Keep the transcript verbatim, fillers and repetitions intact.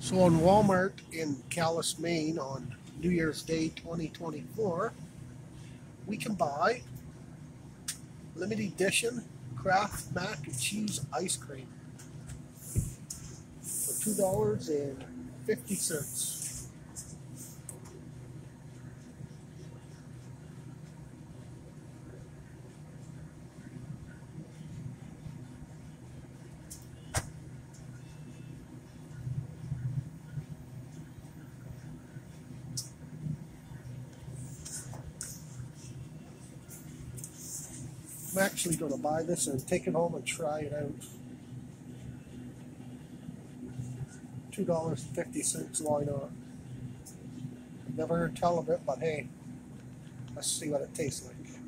So in Walmart in Calais, Maine on New Year's Day twenty twenty-four, we can buy limited edition Kraft mac and cheese ice cream for two dollars and fifty cents. I'm actually going to buy this and take it home and try it out. two dollars and fifty cents, why not? Never heard tell of it, but hey, let's see what it tastes like.